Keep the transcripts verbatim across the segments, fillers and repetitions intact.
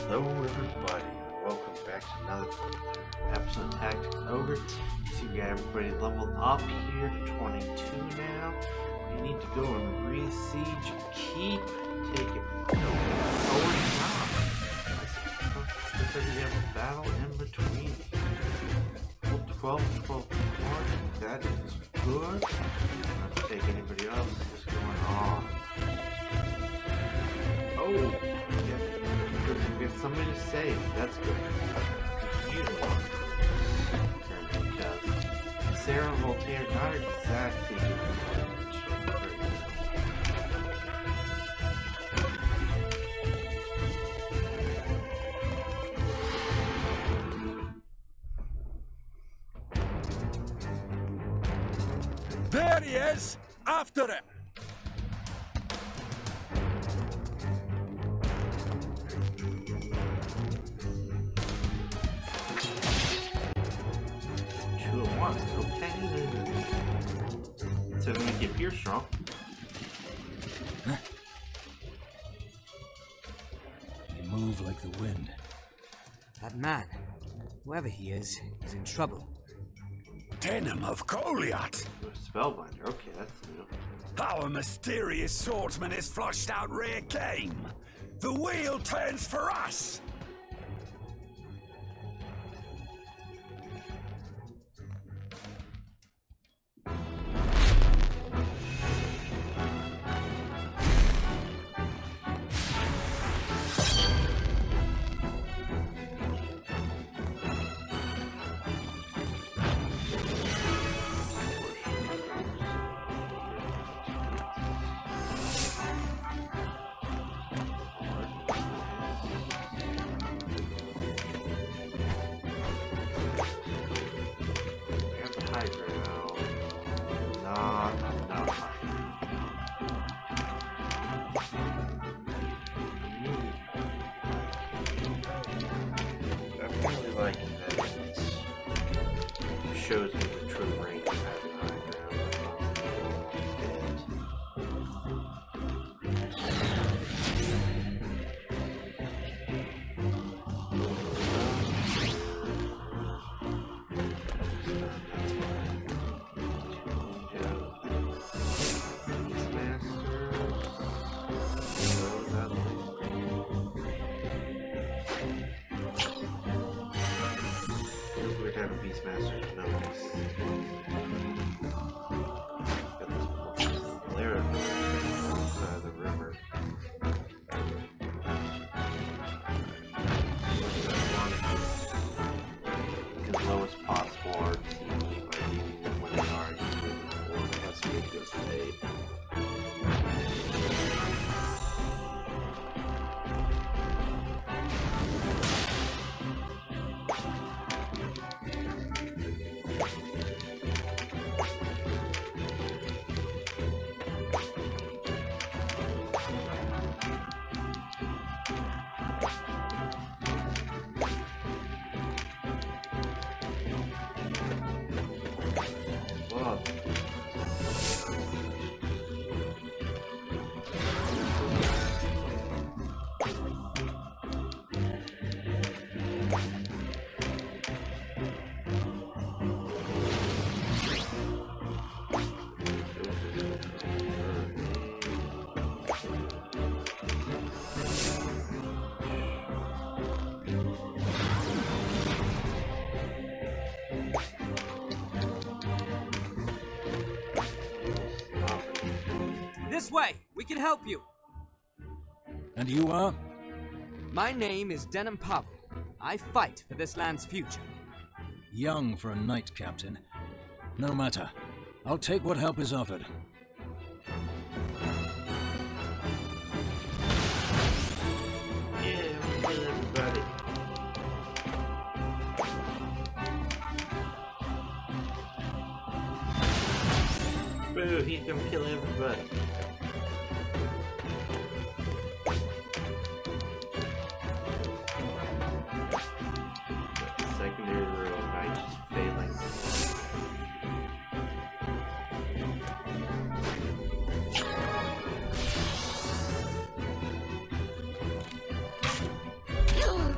Hello everybody, and welcome back to another episode of Tactics Ogre. So we got everybody leveled up here to twenty-two now. We need to go and re-siege Keep, take it forward now. Looks like we have a battle in between. twelve, twelve, one, that is good. Not to take anybody else, what's going on? Oh! We have somebody to save. That's good. Continue to walk. Because Sarah and Voltaire not exactly doing much. There he is! After it! Okay. So we make it appear strong. Huh? You move like the wind. That man, whoever he is, is in trouble. Denim of Goliath! Spellbinder, okay, that's new. Our mysterious swordsman is flushed out rare game. The wheel turns for us! Shows me the true rank of having high Beastmasters know this. Got this layer of side of the river. The lowest possible R T by leaving them when they are before it has to make this save. This way! We can help you! And you are? My name is Denim Pavel. I fight for this land's future. Young for a knight, Captain. No matter. I'll take what help is offered. Yeah, kill everybody. Boo, he's gonna kill everybody. Secondary row, knight just failing. Kill!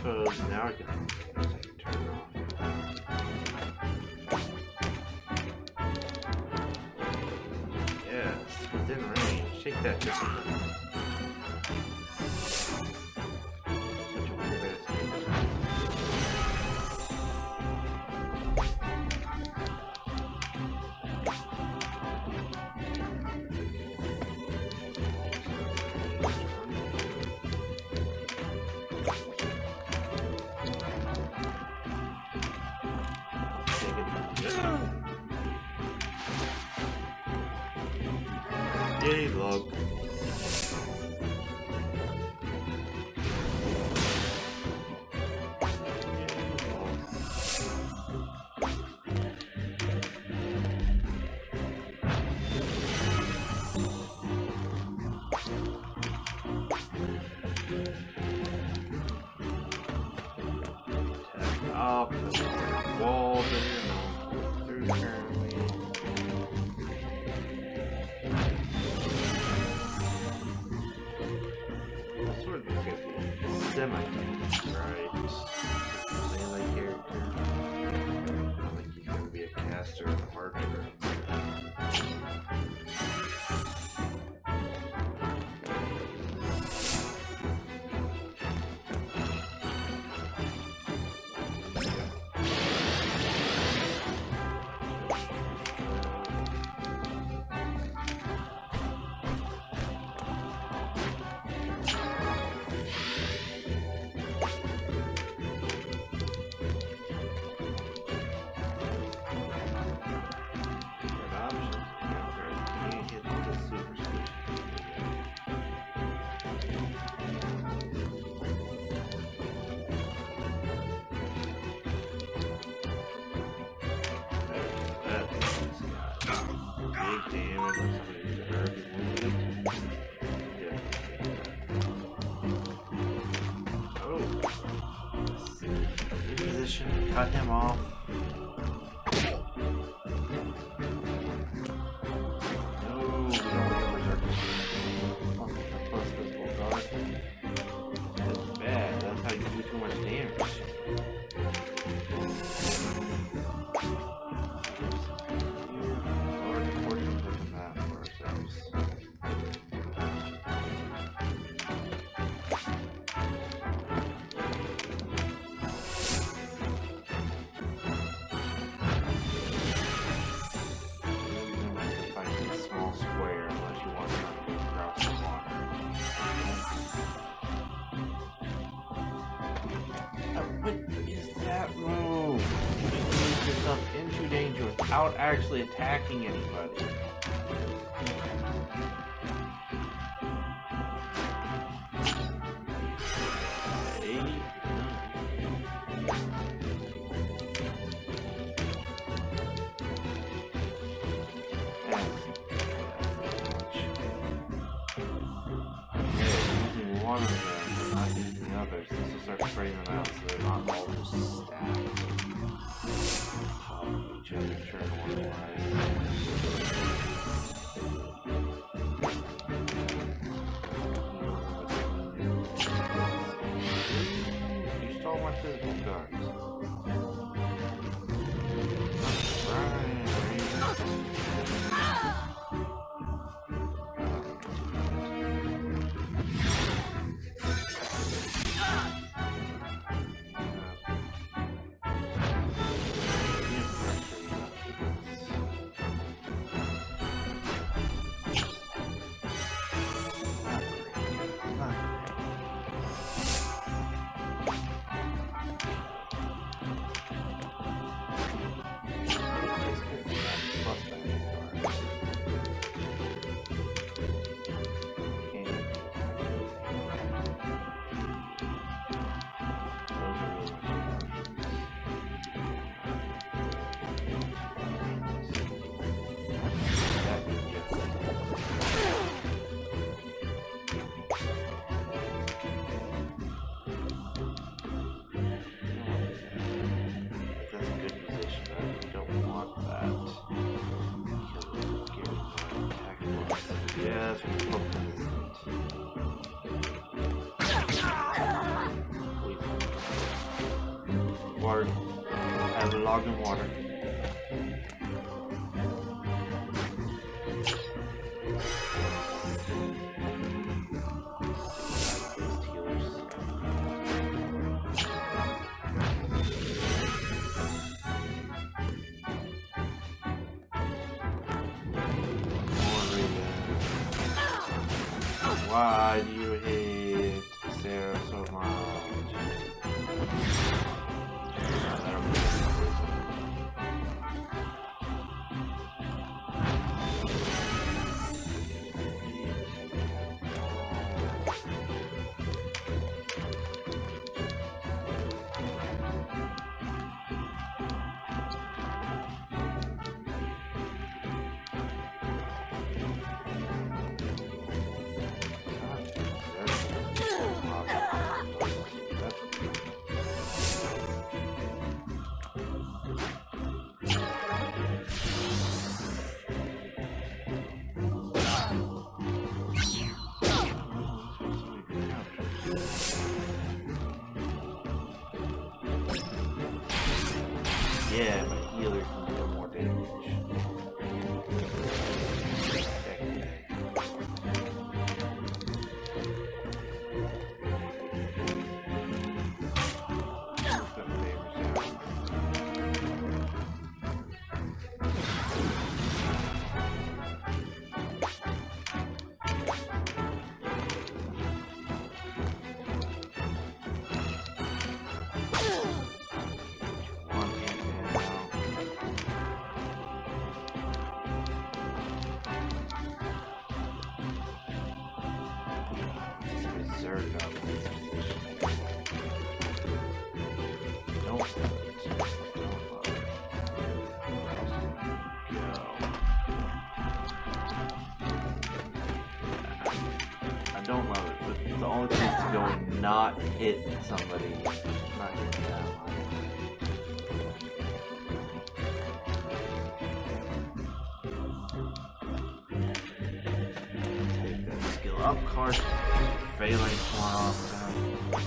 suppose now I can turn it off. Yes, within range. Take that discipline. Such a weird ass game. Yay, log. Up the wall there, through currently. Semi-damage, right? Melee character. Not like he's gonna be a caster or an archer. Cut him off. No, we don't want to berserker. Plus physical guard. That's bad. That's how you do too much damage. Or fortune cooking that for ourselves. Into danger without actually attacking anybody. Okay. Using one of them, not using the others. This will start spreading them out so they're not all just stacked. Each other turn one wise. You stole my physical guns. have a log and water. Why do you hate Sarah so much? I don't know. Yeah, my healer can deal more damage. I don't love it, but the only thing to go and not hit somebody, not hit that one. Take that skill up card, phalanx one off now.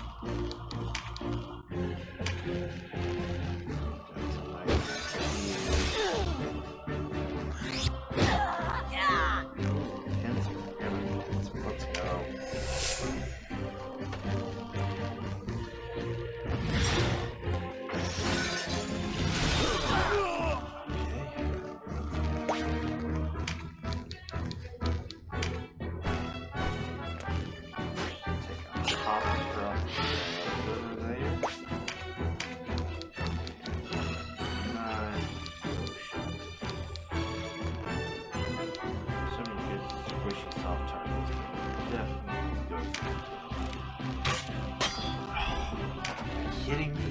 Kidding me?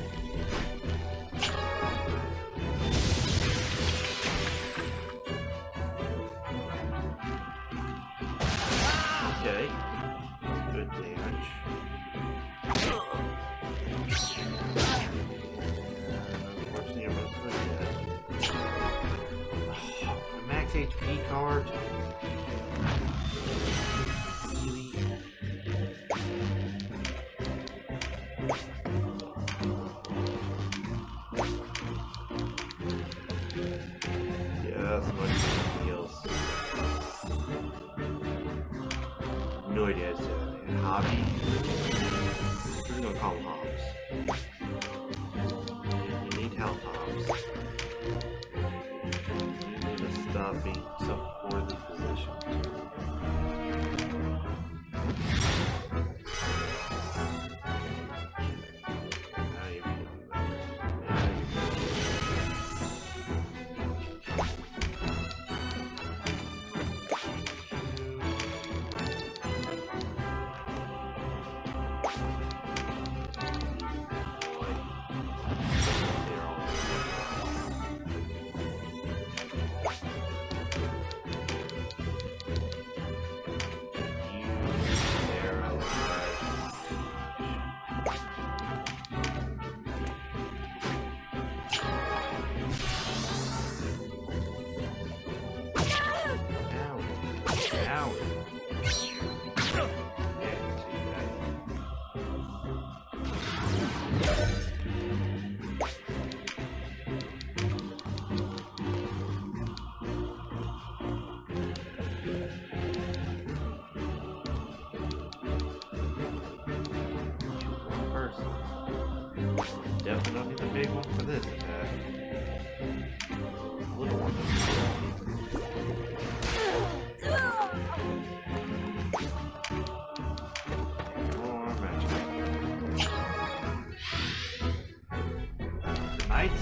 Okay. Good damage. Unfortunately, I'm about to dead. Oh, max H P card. No idea. It's a hobby. We're gonna call him Hobbs. You need help, Hobbs. You need to stop being so poorly positioned. Now you're feeling better. Now you're feeling definitely don't need the big one for this attack. The little one more magic. The knights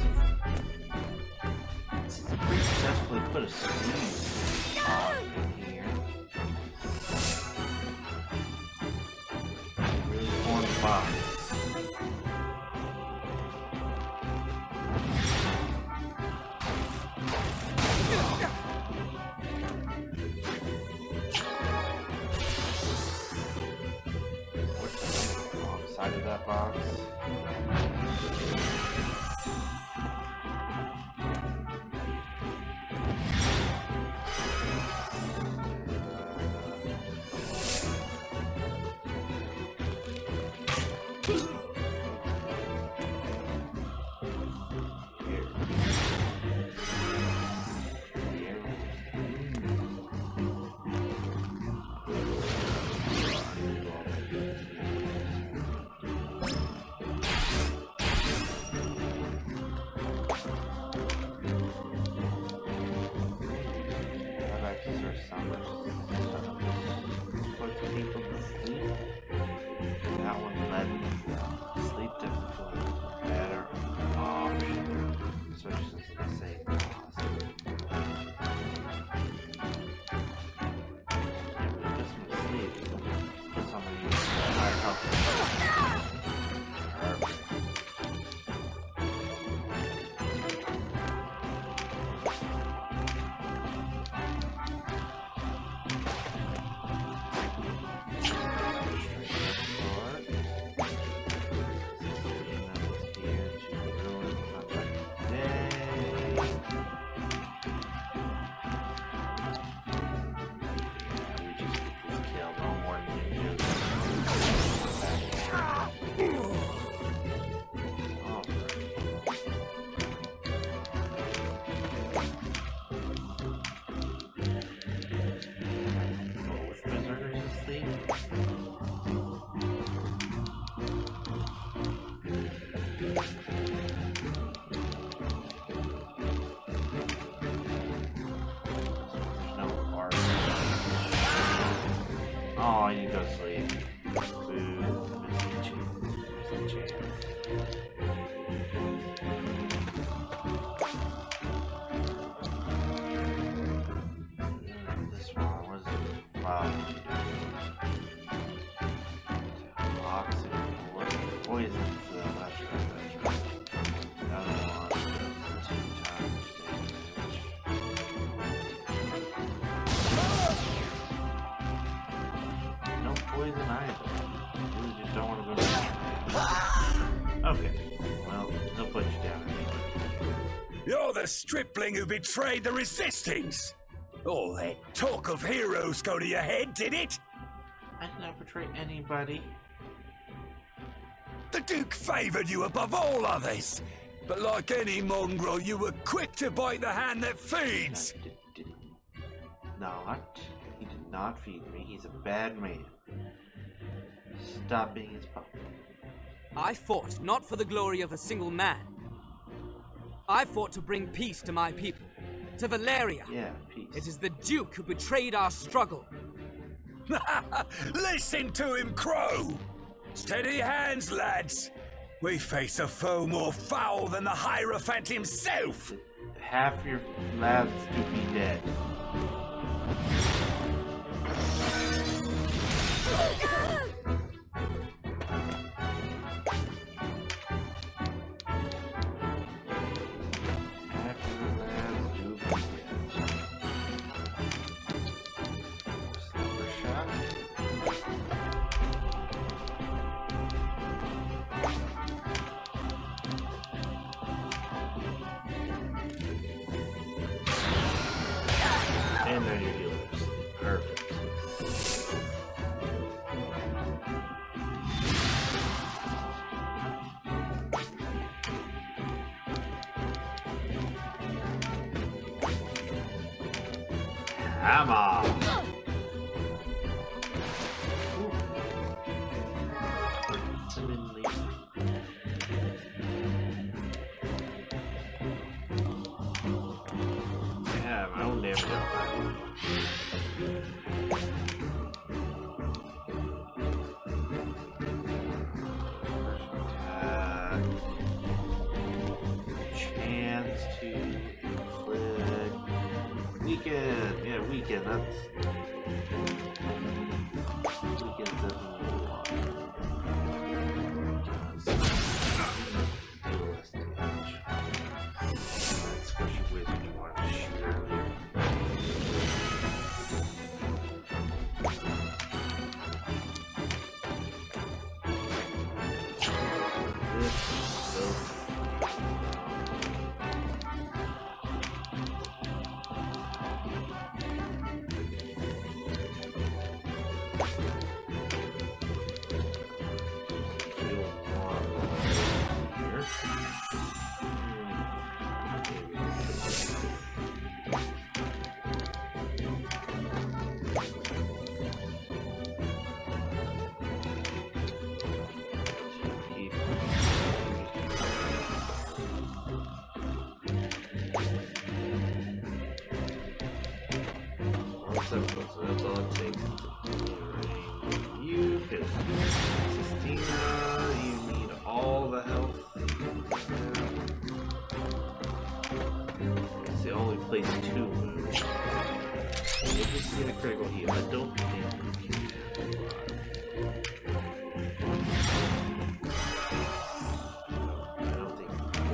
have successfully put a squeeze on in here. Really torn the box. Side of that box. That one led me sleep difficulty better option, especially since it's the same cost. Yeah, but put some to sleep. Put some of you higher health. Perfect. Oh, you go to sleep. Boo. Missed the chance. This one, what is it? Wow. Toxic. What? Poison. So that's right, that's right. The other one does two times damage. No poison either. You really just don't want to go to the Okay. Well, they'll put you down anyway. You're the stripling who betrayed the resistance! All that talk of heroes go to your head, did it? I did not betray anybody. The Duke favored you above all others. But like any mongrel, you were quick to bite the hand that feeds. Did, did not. He did not feed me. He's a bad man. Stop being his puppet. I fought not for the glory of a single man. I fought to bring peace to my people, to Valeria. Yeah, peace. It is the Duke who betrayed our struggle. Listen to him crow! Steady hands, lads. We face a foe more foul than the Hierophant himself. Half your lads to be dead. And there your healers. Perfect. Hammer! Ooh. weekend. Yeah, weekend. That's weekend definitely a lot. Deal less damage. Especially wizard you want to shoot earlier. This is so So that's all it takes to rearrange you, because Sistina, you need all the health. It's the only place two moves. You just get a critical heal. I don't think you can I don't think you can.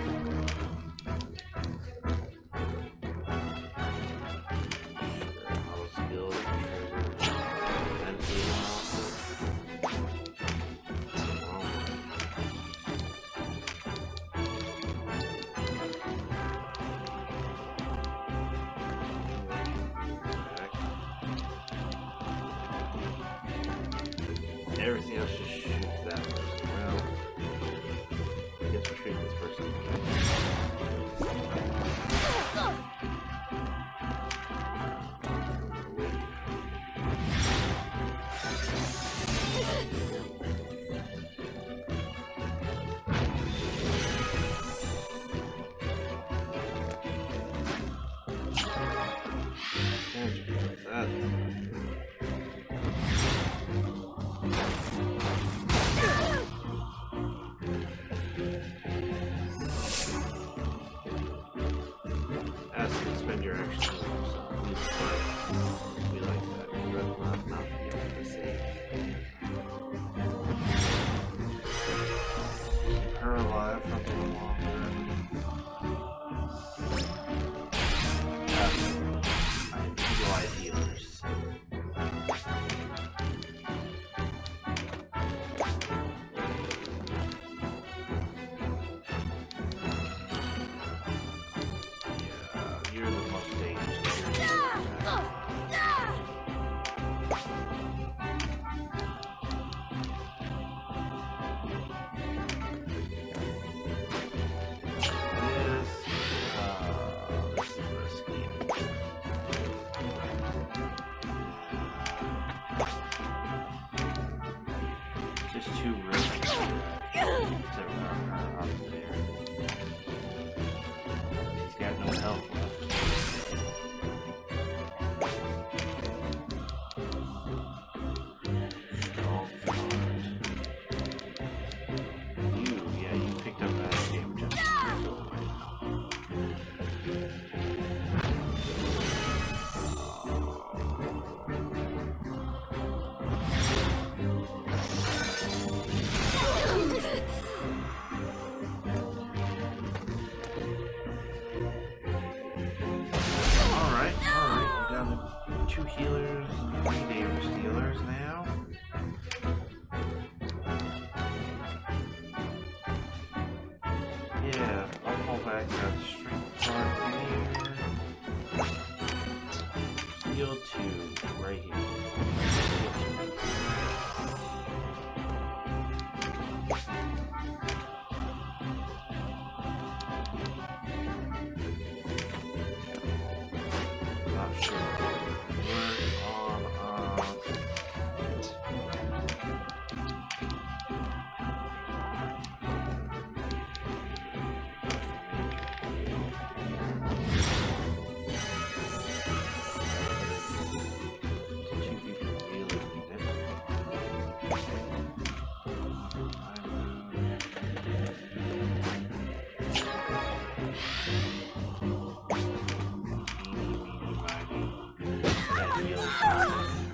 Everything else just shoots that person around. I guess we're treating this person. That. Spend your action, so we like that. We'd rather not, not forget to save. Keep her alive for a little longer. Uh, I utilize healers. Just two rooms that are up there. He's got no health left. Strong front. You, yeah, you picked up that damage. Just go away now. Two healers, three damage dealers now. Yeah, I'll fall back out the strength card here. Heal two, right here. Not sure. Two people really fast.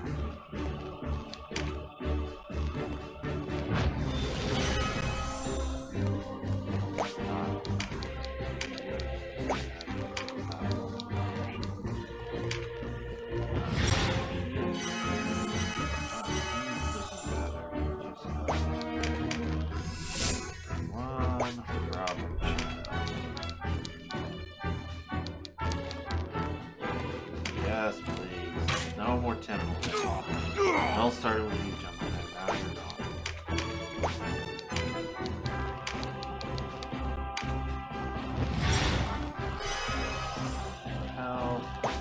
Yes, please. No more temple. I'll start with you, jumping in. Now you're gone. Hell.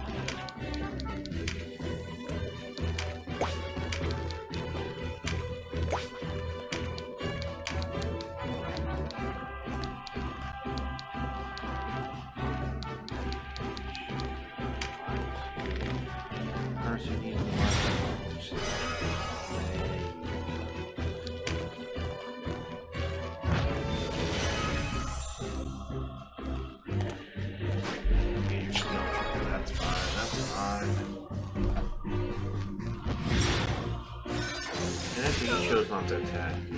Person needs to That's fine, that's fine. And I think he chose not to attack you.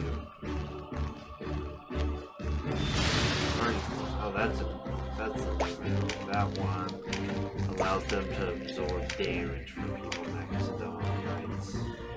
Oh, that's a that's a that one allows them to absorb damage from people next to them on the rights.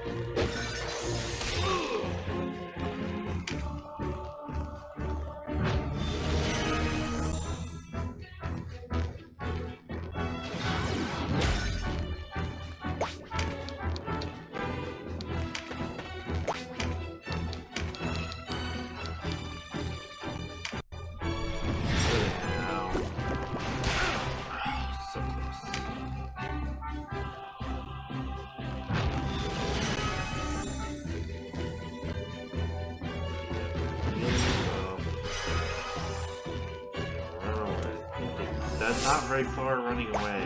That's not very far running away.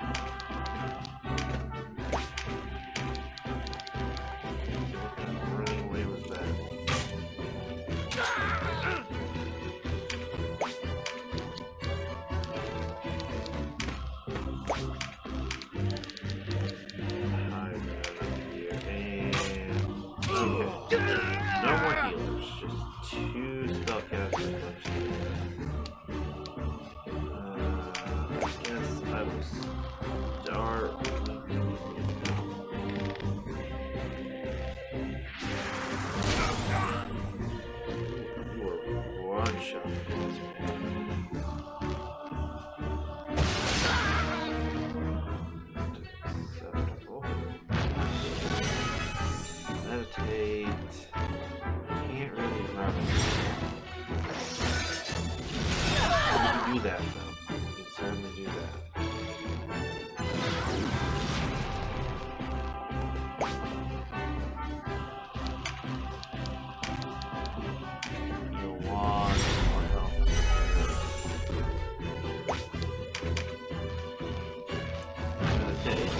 Running away was bad. Okay. No more healers, just two spellcasters. Meditate. Can't really run. You can do that though. You can certainly do that. You want more health. Meditate.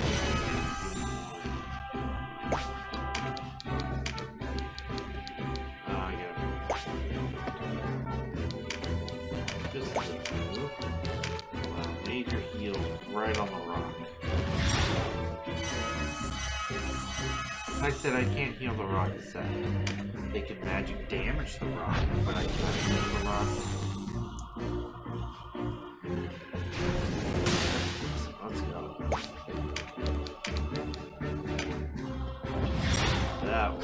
Right on the rock. I said I can't heal the rock set. They can magic damage the rock, but I can't heal the rock. So let's go. That way.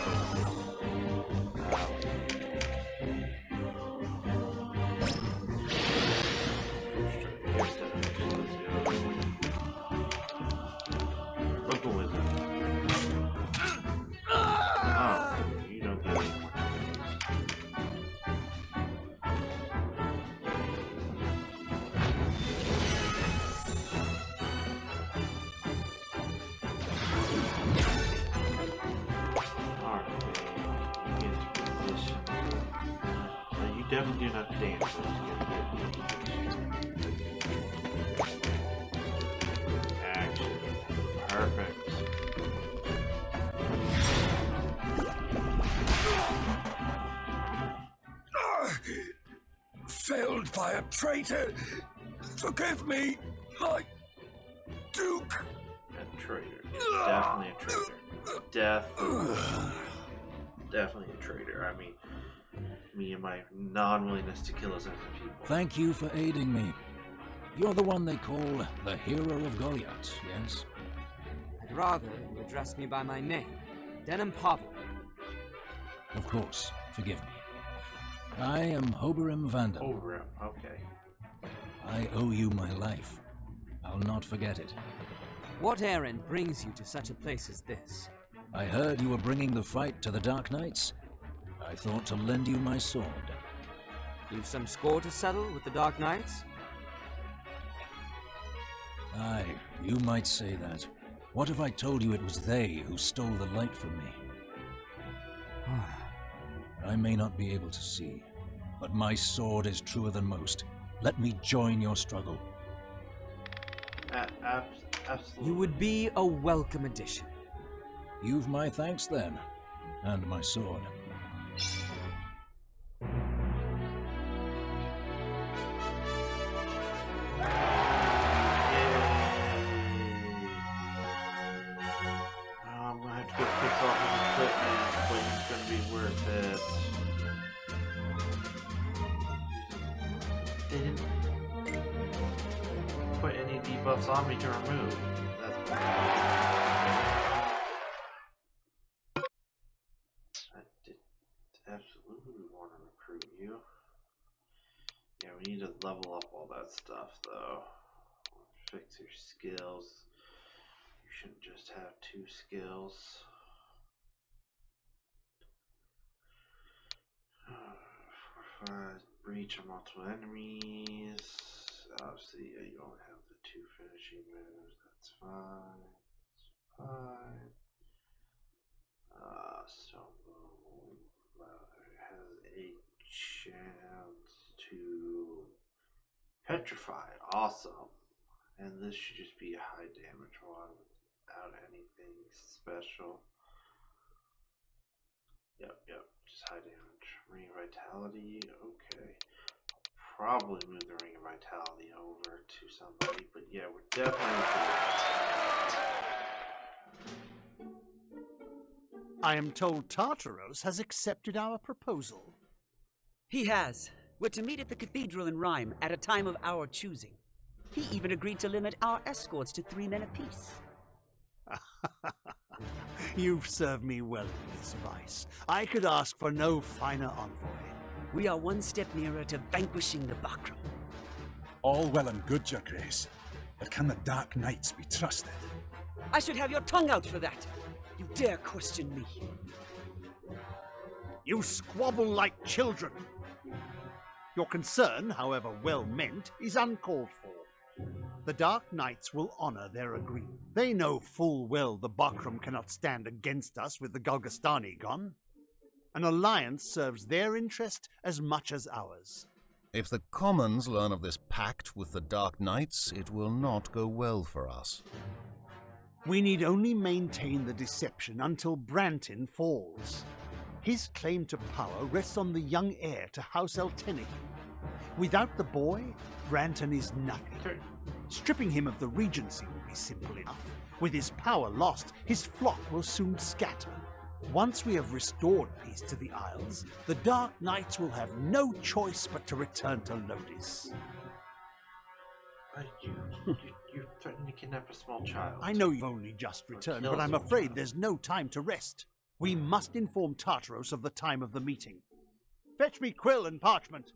Definitely do not dance. Action. Perfect. Failed by a traitor. Forgive me, my Duke. God traitor. Definitely a traitor. Definitely. Definitely a traitor. I mean, me and my non-willingness to kill as many people. Thank you for aiding me. You're the one they call the hero of Goliath, yes? I'd rather you address me by my name, Denim Pavel. Of course. Forgive me. I am Hoberim Vanden. Ogre, okay. I owe you my life. I'll not forget it. What errand brings you to such a place as this? I heard you were bringing the fight to the Dark Knights. I thought to lend you my sword. You've some score to settle with the Dark Knights? Aye, you might say that. What if I told you it was they who stole the light from me? I may not be able to see, but my sword is truer than most. Let me join your struggle. A ab absolutely. You would be a welcome addition. You've my thanks then, and my sword. I'm gonna have to go fix all his equipment, but it's gonna be worth it. They didn't put any debuffs on me to remove. That's bad. I did absolutely want to recruit you. Yeah, we need to level up all that stuff though. Fix your skills. You shouldn't just have two skills. Four, five, breach of multiple enemies. Obviously, yeah, you only have the two finishing moves. That's fine. That's fine. Uh, so uh, has a chance to petrify. Awesome. And this should just be a high damage one without anything special. Yep, yep, just high damage. Ring of Vitality, okay. I'll probably move the Ring of Vitality over to somebody, but yeah, we're definitely I am told Tartaros has accepted our proposal. He has. We're to meet at the cathedral in Rhyme at a time of our choosing. He even agreed to limit our escorts to three men apiece. You've served me well in this vice. I could ask for no finer envoy. We are one step nearer to vanquishing the Bakram. All well and good, Your Grace, but can the Dark Knights be trusted? I should have your tongue out for that. You dare question me. You squabble like children. Your concern, however well meant, is uncalled for. The Dark Knights will honor their agreement. They know full well the Bakram cannot stand against us with the Golgostani gone. An alliance serves their interest as much as ours. If the Commons learn of this pact with the Dark Knights, it will not go well for us. We need only maintain the deception until Branton falls. His claim to power rests on the young heir to House Eltenny. Without the boy, Branton is nothing. Stripping him of the regency will be simple enough. With his power lost, his flock will soon scatter. Once we have restored peace to the Isles, the Dark Knights will have no choice but to return to Lodis. Uh, you, you, you threatened to kidnap a small child. I know you've only just returned, but I'm afraid there's no time to rest. We must inform Tartaros of the time of the meeting. Fetch me quill and parchment.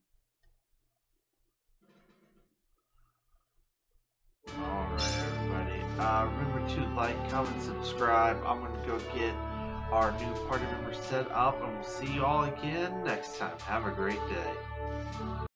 Alright, everybody. Uh, remember to like, comment, subscribe. I'm going to go get our new party members set up, and we'll see you all again next time. Have a great day.